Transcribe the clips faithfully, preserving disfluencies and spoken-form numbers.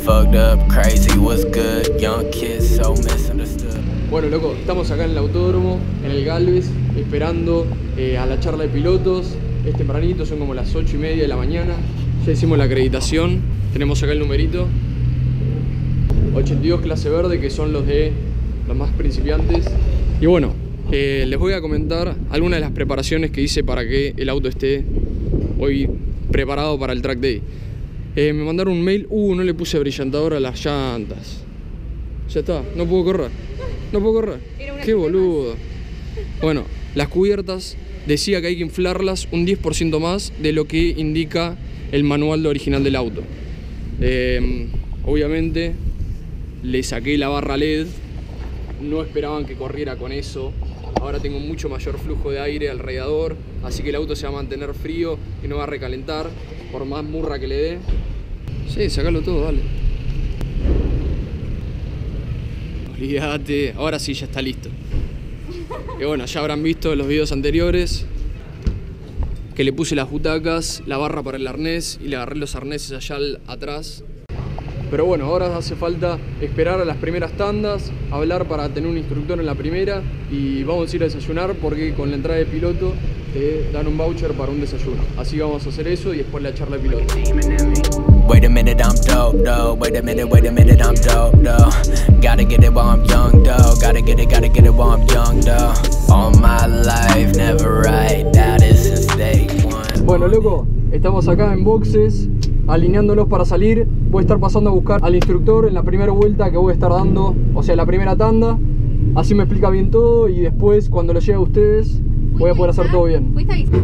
fucked up, crazy, what's good, young kids so misunderstood. Bueno, loco, estamos acá en el autódromo, en el Galvez, esperando eh, a la charla de pilotos. Es tempranito, son como las ocho y media de la mañana. Ya hicimos la acreditación, tenemos acá el numerito. ochenta y dos clase verde, que son los de los más principiantes. Y bueno, eh, les voy a comentar algunas de las preparaciones que hice para que el auto esté hoy preparado para el track day. Eh, me mandaron un mail, uh, no le puse brillantador a las llantas. Ya está, no puedo correr. No puedo correr. Qué boludo. Bueno, las cubiertas decía que hay que inflarlas un diez por ciento más de lo que indica el manual original del auto. Eh, obviamente le saqué la barra L E D. No esperaban que corriera con eso. Ahora tengo mucho mayor flujo de aire al radiador, así que el auto se va a mantener frío y no va a recalentar por más murra que le dé. Sí, sacalo todo, dale. Olvídate, ahora sí ya está listo. Y bueno, ya habrán visto en los videos anteriores que le puse las butacas, la barra para el arnés y le agarré los arneses allá atrás. Pero bueno, ahora hace falta esperar a las primeras tandas, hablar para tener un instructor en la primera y vamos a ir a desayunar porque con la entrada de piloto te dan un voucher para un desayuno. Así que vamos a hacer eso y después la charla de piloto. Wait a minute, I'm dope, though. Wait a minute, wait a minute, I'm dope, though. Gotta get it while I'm young, though. Gotta get it, gotta get it while I'm young, though. All my life, never right, that is since day one. Bueno, loco, estamos acá en boxes, alineándolos para salir. Voy a estar pasando a buscar al instructor en la primera vuelta que voy a estar dando, o sea, la primera tanda. Así me explica bien todo y después, cuando lo llegue a ustedes, voy a poder hacer todo bien.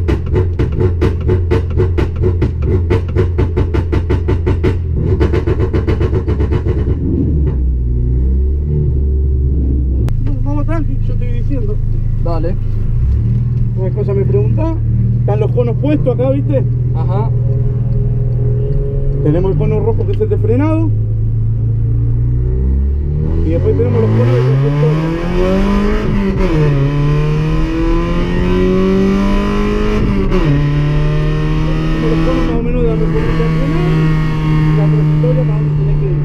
Vamos tranqui, yo estoy diciendo. Dale. Una cosa me pregunta, están los conos puestos acá, ¿viste? Ajá. Tenemos el cono rojo que es el de frenado. Y después tenemos los conos de conductor. Los conos más o menos de la referencia de frenado y la trayectoria para donde tenés que ir.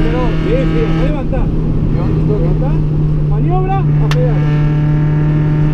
Levanta. Levanta. Maniobra a pedal.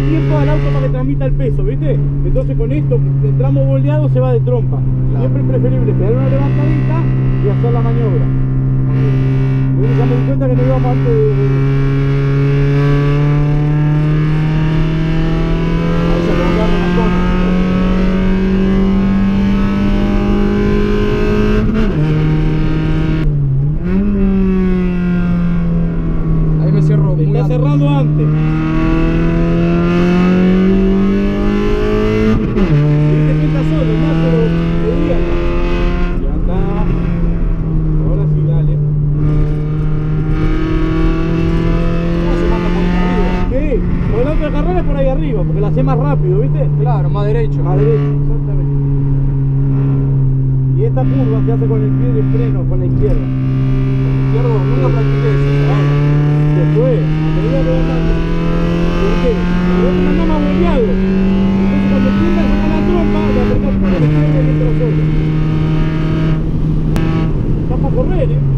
tiempo al auto para que transmita el peso, ¿viste? Entonces con esto, el tramo boleado se va de trompa. Claro. Siempre es preferible pegar una levantadita y hacer la maniobra. Entonces ya me di cuenta que no íbamos antes de... Ahí se provocaron las zonas. Ahí me cierro muy Está cerrando antes. Porque la hace más rápido, ¿viste? Claro, más derecho. Más derecho, exactamente. Y esta curva se hace con el pie de freno, con la izquierda. Con el izquierdo nunca practiqué eso. Bueno, después, a medida que vas dando. ¿Por qué? Porque vos te mandás más boleado. Entonces cuando empiezas a sacar la trompa, le apretás por la izquierda y entra solo. Está para correr, ¿eh?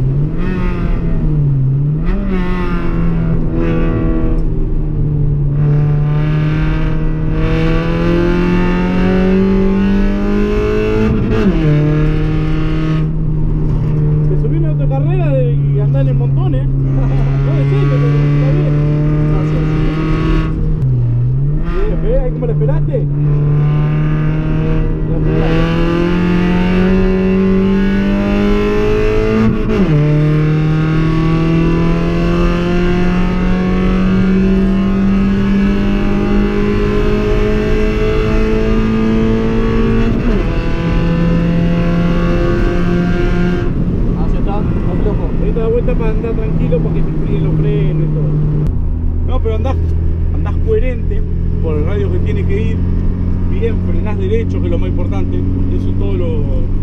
En montones, no decirle, pero está bien. Gracias. Bien, ¿ves? ¿Ahí cómo le esperaste? La para andar tranquilo, para que se enfríen los frenos y todo. No, pero andás, andás coherente por el radio que tiene que ir, bien, frenás derecho, que es lo más importante, eso todo lo...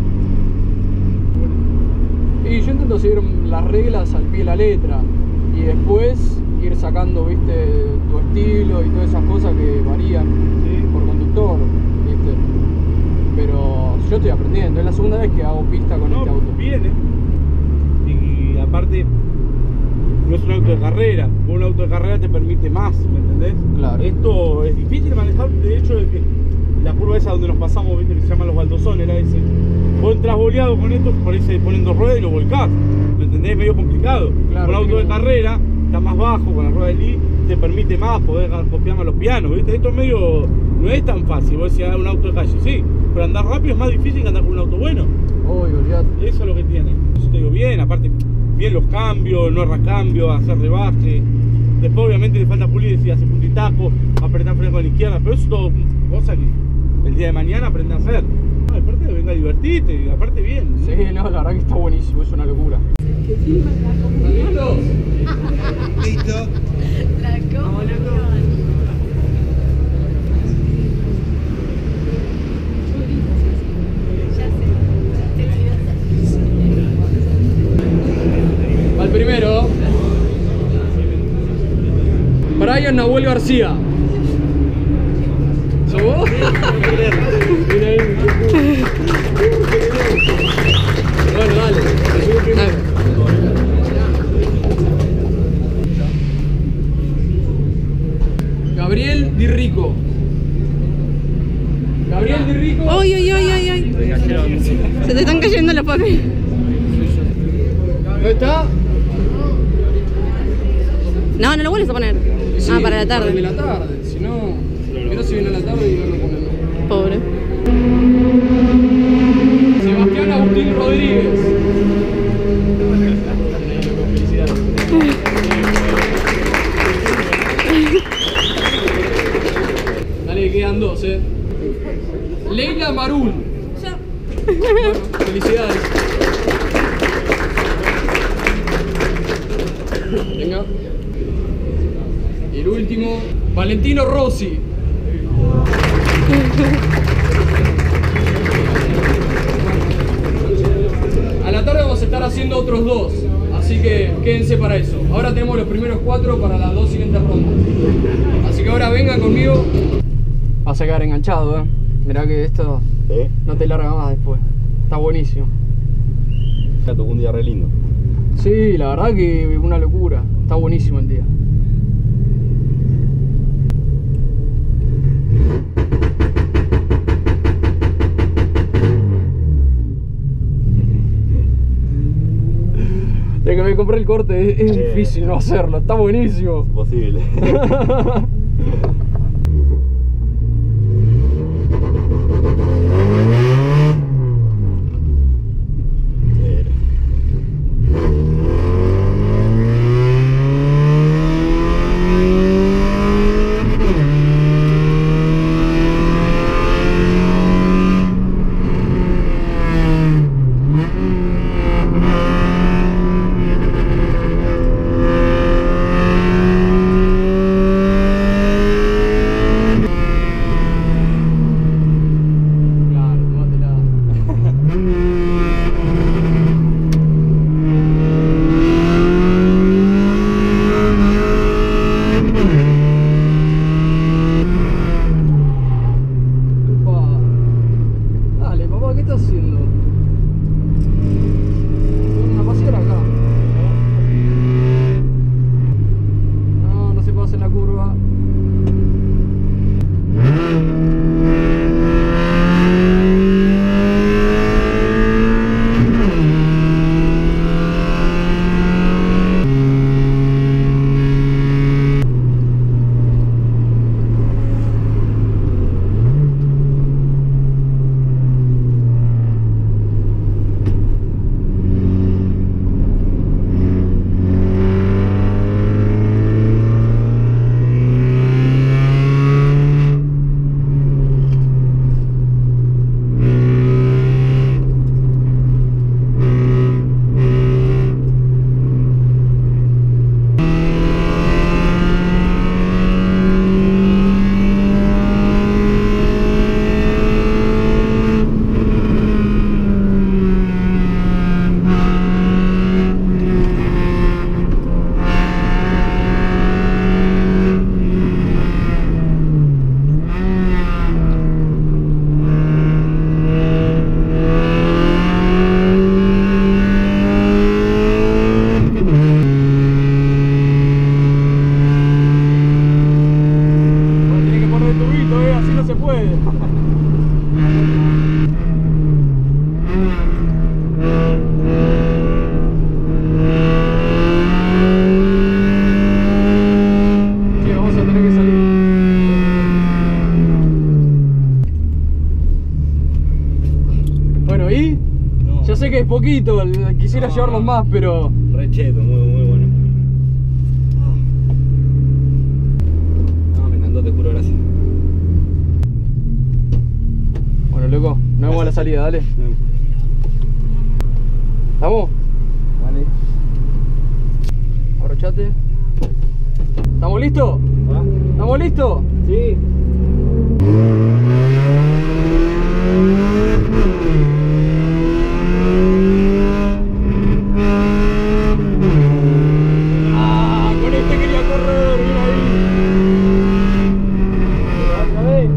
Y yo intento seguir las reglas al pie de la letra y después ir sacando, viste, tu estilo y todas esas cosas que varían, ¿sí?, por conductor, viste. Pero yo estoy aprendiendo, es la segunda vez que hago pista con no, este auto. Viene. Y aparte, no es un auto de carrera, un auto de carrera te permite más, ¿me entendés? Claro. Esto es difícil de manejar, de hecho, de que la curva esa donde nos pasamos, ¿viste? Que se llaman los baldosones, era ese. Vos entras boleado con esto, por ahí se ponen dos ruedas y lo volcás, ¿me entendés? Es medio complicado. Claro, un auto que... de carrera está más bajo, con la rueda de Lee, te permite más poder copiar más los pianos, ¿viste? Esto es medio, no es tan fácil, vos decís, ah, un auto de calle, sí, pero andar rápido es más difícil que andar con un auto bueno. Uy, olvidate. Eso es lo que tiene. Eso te digo bien, aparte, bien los cambios, no arracambio, hacer rebaje. Después obviamente le falta pulir, si hace punto y taco, apretar freno con la izquierda, pero eso es todo cosa que el día de mañana aprende a hacer. No, aparte venga a divertirte, aparte bien. Sí, no, la verdad que está buenísimo, es una locura. ¿Están listos? Listo. La Vamos, loco. Va el primero. Brian Nahuel García. ¿Sos vos? Mira ahí. Bueno, dale. Te subo primero. Gabriel Di Rico. Gabriel Di Rico. ¡Ay, ay, ay, ay, ay! Se te están cayendo los papeles. ¿Dónde está? No, no lo vuelves a poner. Sí, ah, para la tarde. Para la tarde, si no, mira si viene a la tarde y no lo ponemos. Pobre. Sebastián Agustín Rodríguez. Felicidades. Dale, quedan dos, eh. Leila Marul. Bueno, felicidades. Venga. Y el último, Valentino Rossi. A la tarde vamos a estar haciendo otros dos, así que quédense para eso. Ahora tenemos los primeros cuatro para las dos siguientes rondas. Así que ahora vengan conmigo. Vas a quedar enganchado, eh. Mirá que esto ¿Eh? no te larga más después. Está buenísimo. Ya tocó un día re lindo. Sí, la verdad que una locura. Está buenísimo el día. compré el corte, es, es Sí. difícil no hacerlo, está buenísimo. Imposible. Claro, tómatela. Upa. Dale, papá, ¿qué estás haciendo? Una pasear acá. No, no se pasa en la curva. Bueno, tenés que poner el tubito, eh, así no se puede. Sí, vamos a tener que salir. Bueno, ¿y? No. Ya sé que es poquito, el- quisiera No. llevarlos más, pero... Recheto, muy, muy bueno. No, me encantó, te juro, gracias. Bueno, loco, nos vemos a la salida, dale. ¿Estamos? Vale. Abrochate. ¿Estamos listos? ¿Va? ¿Estamos listos? Sí. Ah, con este quería correr, bien ahí. Otra vez.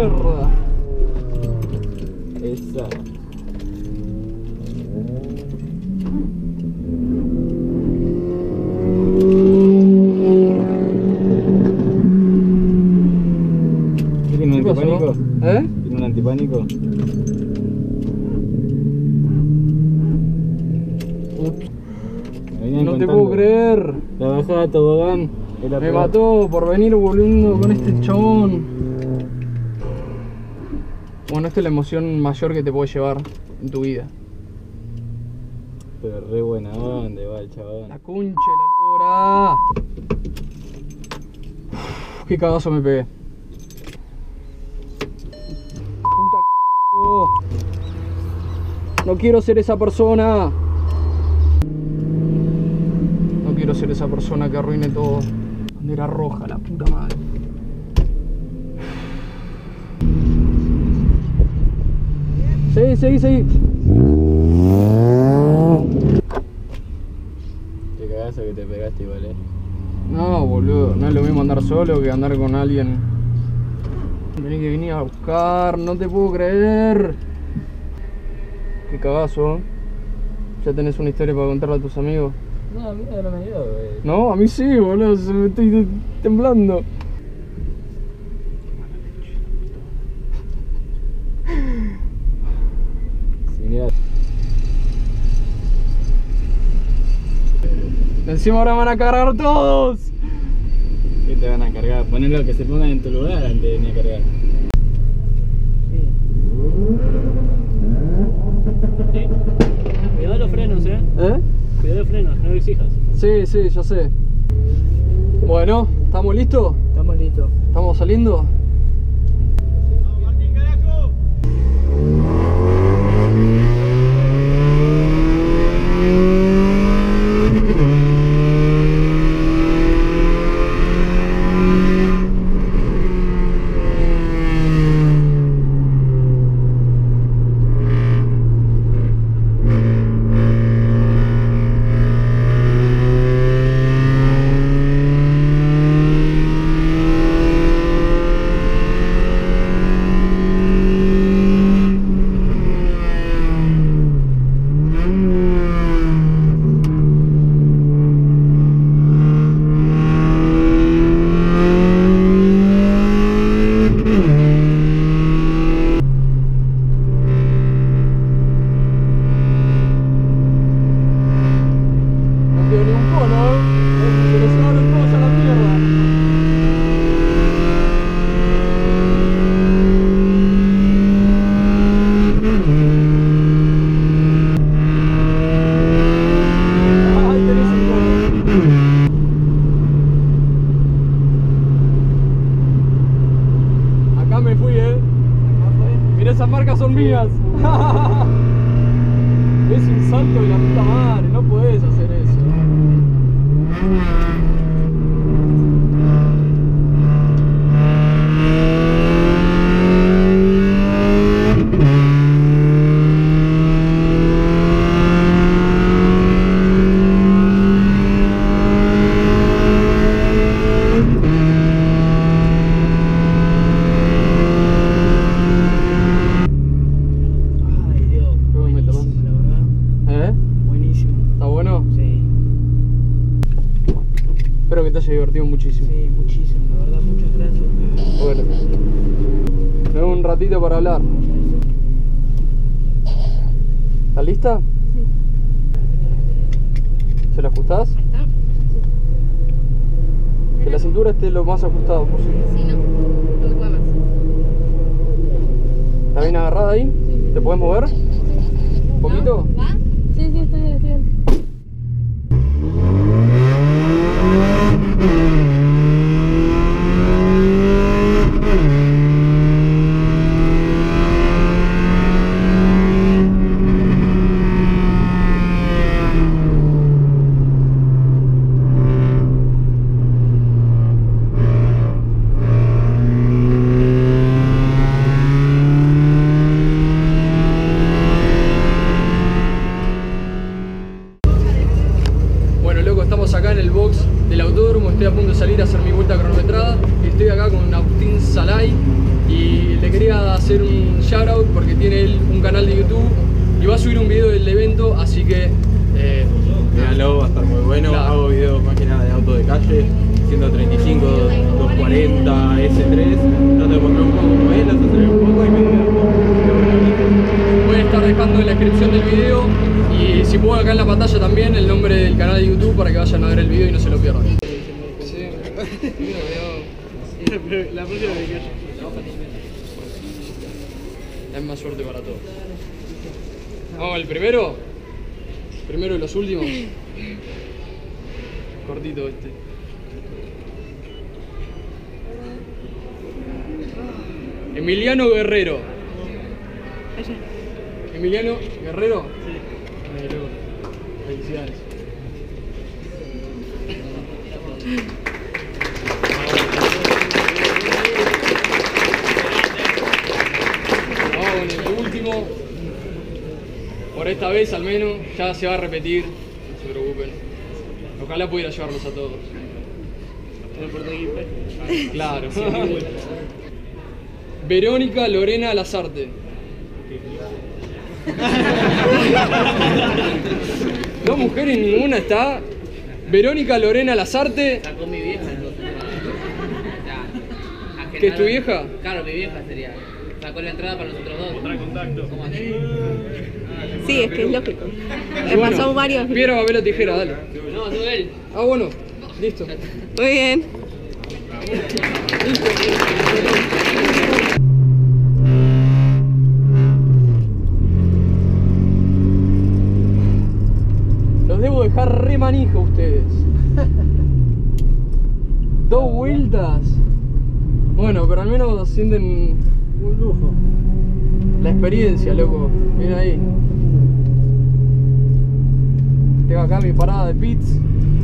mierda. Esa. ¿Tiene un ¿Qué pasó? antipánico? ¿Eh? ¿Tiene un antipánico? Me venían No te contando. puedo creer. La bajada de tobogán. era Me peor. mató por venir volviendo con este chabón. Bueno, esta es la emoción mayor que te puedes llevar en tu vida. Pero re buena onda, va el chabón. La concha de la lora. Uf, qué cagazo me pegué. Puta c***. No quiero ser esa persona. No quiero ser esa persona que arruine todo. Bandera roja, la puta madre. Seguí, seguí, seguí. Qué cagazo que te pegaste igual, eh. No, boludo, no es lo mismo andar solo que andar con alguien. Tenés que venir a buscar, no te puedo creer. Qué cagazo, ¿eh? Ya tenés una historia para contarle a tus amigos. No, a mí no me dio, güey. No, a mí sí, boludo, se me estoy temblando. Sí, mira. Encima ahora van a cargar todos. ¿Qué te van a cargar? Ponelo que se pongan en tu lugar antes de venir a cargar. Sí. Cuidado los frenos, eh. ¿Eh? Cuidado los frenos, no lo exijas. Sí, sí, ya sé. Bueno, ¿estamos listos? Estamos listos. ¿Estamos saliendo? Esas marcas son mías. Es un salto de la puta madre, no puedes hacer eso. Espero que te haya divertido muchísimo. Sí, muchísimo, la verdad, muchas gracias. Bueno, tenemos un ratito para hablar. ¿Estás lista? Sí. ¿Se la ajustás? Ahí está. Que la cintura esté lo más ajustado posible. Sí, no. No me puede más. ¿Está bien agarrada ahí? Sí. ¿Te puedes mover? ¿Un poquito? ¿Va? Sí, sí, estoy bien, estoy bien. Estamos acá en el box del autódromo, estoy a punto de salir hacer un shoutout porque tiene él un canal de YouTube y va a subir un video del evento, así que eh, Míralo, va a estar muy bueno. Claro. Hago videos más que nada de auto de calle, ciento treinta y cinco, doscientos cuarenta, ese tres. Trato de mostrar un poco cómo es, las acelero un poco y me divierto. voy a estar dejando en la descripción del video y si puedo acá en la pantalla también el nombre del canal de YouTube para que vayan a ver el video y no se lo pierdan. Sí. La próxima vez que Es más suerte para todos. Vamos, el primero. Primero de los últimos. Cortito este. Emiliano Guerrero. Emiliano Guerrero. Sí. Felicidades. Vamos con el último. Por esta vez al menos, ya se va a repetir, no se preocupen. Ojalá pudiera llevarlos a todos. Claro. Verónica Lorena Lazarte. No, mujeres ninguna está. Verónica Lorena Lazarte. Sacó mi vieja entonces. ¿Qué es tu vieja? Claro, mi vieja sería. Sacó la entrada para nosotros dos. Otra contacto. ¿Cómo así? Sí, es que es lógico. Me Bueno, pasó varios. piedra, papel o tijera, dale. No, no él. Ah, bueno, listo. Muy bien. Los debo dejar re manija a ustedes. Dos vueltas. Bueno, pero al menos sienten un lujo. la experiencia, loco. Miren ahí. Tengo acá mi parada de pits.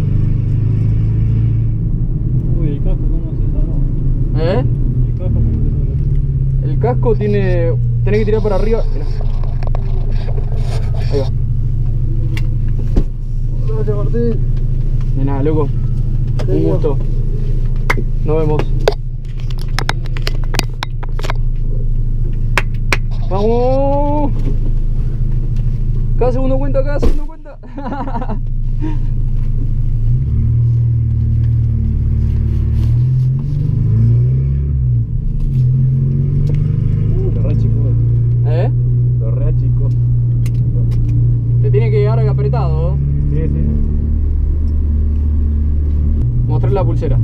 Uy, el casco cómo se cerró. ¿Eh? El casco cómo se cerró. El casco tiene... Tenés que tirar para arriba. Mirá. Ahí va. Gracias, Martín. De nada, loco. Un gusto. Nos vemos. ¡Vamos! Cada segundo cuenta, cada segundo cuenta. Uh, lo re chico. ¿Eh? Lo re chico. Te tiene que llegar apretado, ¿no? Sí, sí. Mostrar la pulsera.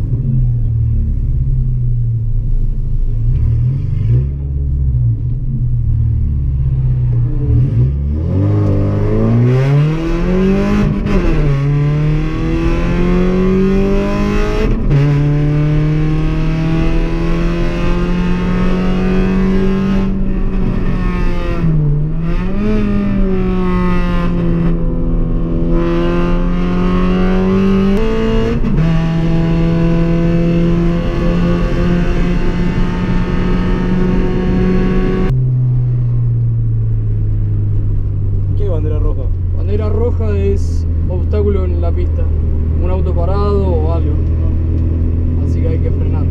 Bandera roja. Bandera roja es obstáculo en la pista. Un auto parado o algo. Así que hay que frenar.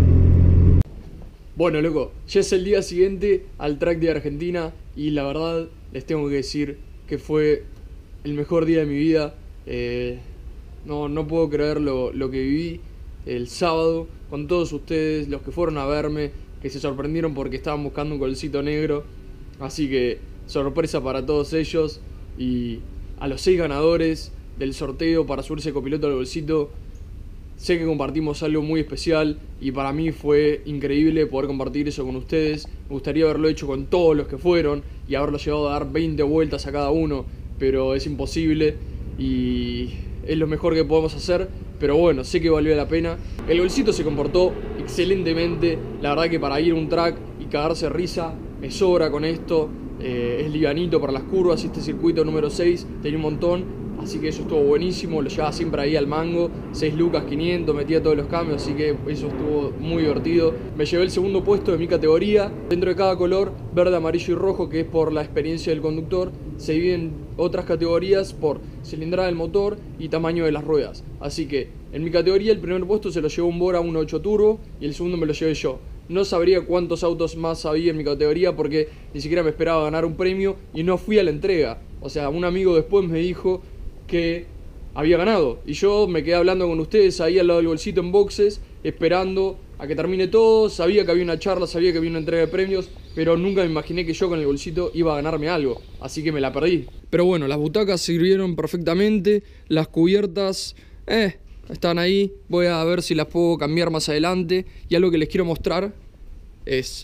Bueno, loco, ya es el día siguiente al track de Argentina y la verdad les tengo que decir que fue el mejor día de mi vida. Eh, no, no puedo creer lo, lo que viví el sábado con todos ustedes, los que fueron a verme, que se sorprendieron porque estaban buscando un colcito negro. Así que sorpresa para todos ellos. Y a los seis ganadores del sorteo para subirse copiloto al bolsito, sé que compartimos algo muy especial y para mí fue increíble poder compartir eso con ustedes. Me gustaría haberlo hecho con todos los que fueron y haberlo llevado a dar veinte vueltas a cada uno, pero es imposible y es lo mejor que podemos hacer. Pero bueno, sé que valió la pena. El bolsito se comportó excelentemente. La verdad que para ir a un track y cagarse de risa me sobra con esto. Eh, es livianito para las curvas. Este circuito número seis tenía un montón, así que eso estuvo buenísimo. Lo llevaba siempre ahí al mango, seis lucas quinientos, metía todos los cambios, así que eso estuvo muy divertido. Me llevé el segundo puesto de mi categoría. Dentro de cada color, verde, amarillo y rojo, que es por la experiencia del conductor, se dividen otras categorías por cilindrada del motor y tamaño de las ruedas. Así que en mi categoría el primer puesto se lo llevó un Bora uno punto ocho Turbo y el segundo me lo llevé yo. no sabría cuántos autos más había en mi categoría porque ni siquiera me esperaba ganar un premio y no fui a la entrega. O sea, un amigo después me dijo que había ganado y yo me quedé hablando con ustedes ahí al lado del bolsito en boxes, esperando a que termine todo. Sabía que había una charla, sabía que había una entrega de premios, pero nunca me imaginé que yo con el bolsito iba a ganarme algo, así que me la perdí. Pero bueno, las butacas sirvieron perfectamente, las cubiertas, eh, están ahí. Voy a ver si las puedo cambiar más adelante. Y algo que les quiero mostrar es,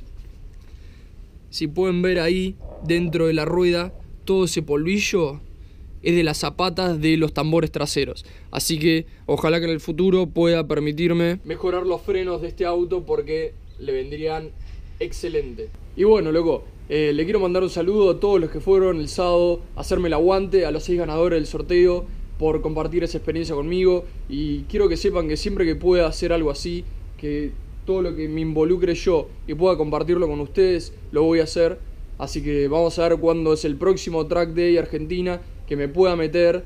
si pueden ver ahí dentro de la rueda, todo ese polvillo es de las zapatas de los tambores traseros. Así que ojalá que en el futuro pueda permitirme mejorar los frenos de este auto porque le vendrían excelente. Y bueno, loco, eh, le quiero mandar un saludo a todos los que fueron el sábado a hacerme el aguante, a los seis ganadores del sorteo, por compartir esa experiencia conmigo. Y quiero que sepan que siempre que pueda hacer algo así, que todo lo que me involucre yo y pueda compartirlo con ustedes, lo voy a hacer. Así que vamos a ver cuándo es el próximo Track Day Argentina, que me pueda meter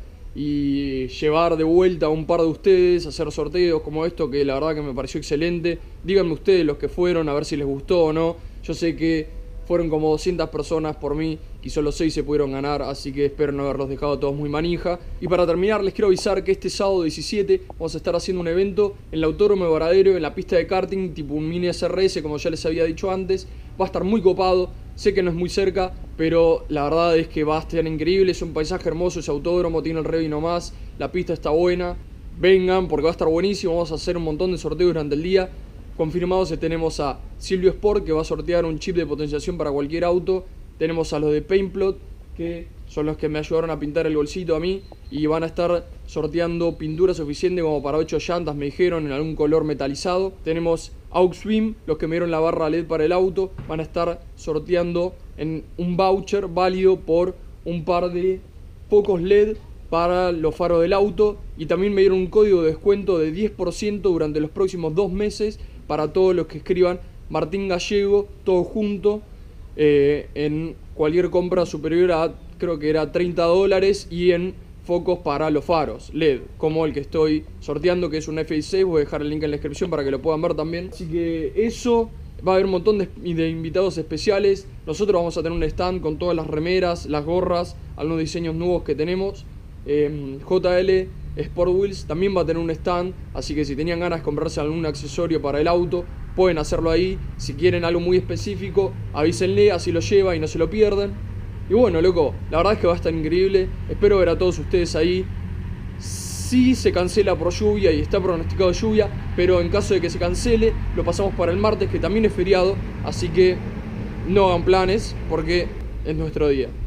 y llevar de vuelta a un par de ustedes, hacer sorteos como esto, que la verdad que me pareció excelente. Díganme ustedes los que fueron, a ver si les gustó o no. Yo sé que fueron como doscientas personas por mí y solo seis se pudieron ganar, así que espero no haberlos dejado todos muy manija. Y para terminar les quiero avisar que este sábado diecisiete vamos a estar haciendo un evento en el Autódromo de Varadero, en la pista de karting, tipo un mini S R S, como ya les había dicho antes. Va a estar muy copado, sé que no es muy cerca, pero la verdad es que va a estar increíble. Es un paisaje hermoso ese autódromo, tiene el Revi nomás, la pista está buena. Vengan porque va a estar buenísimo, vamos a hacer un montón de sorteos durante el día. Confirmados tenemos a Silvio Sport, que va a sortear un chip de potenciación para cualquier auto. Tenemos a los de Paintplot, que son los que me ayudaron a pintar el bolsito a mí, y van a estar sorteando pintura suficiente como para ocho llantas, me dijeron, en algún color metalizado. Tenemos Auxbeam, los que me dieron la barra L E D para el auto, van a estar sorteando en un voucher válido por un par de focos L E D para los faros del auto, y también me dieron un código de descuento de diez por ciento durante los próximos dos meses para todos los que escriban Martín Gallego, todo junto, eh, en cualquier compra superior a, creo que era treinta dólares, y en focos para los faros L E D, como el que estoy sorteando, que es un F dieciséis. Voy a dejar el link en la descripción para que lo puedan ver también. Así que eso, va a haber un montón de, de invitados especiales. Nosotros vamos a tener un stand con todas las remeras, las gorras, algunos diseños nuevos que tenemos. eh, J L Sport Wheels también va a tener un stand, así que si tenían ganas de comprarse algún accesorio para el auto, pueden hacerlo ahí. Si quieren algo muy específico, avísenle, así lo lleva y no se lo pierden. Y bueno, loco, la verdad es que va a estar increíble. Espero ver a todos ustedes ahí. Sí se cancela por lluvia y está pronosticado lluvia, pero en caso de que se cancele, lo pasamos para el martes, que también es feriado. Así que no hagan planes porque es nuestro día.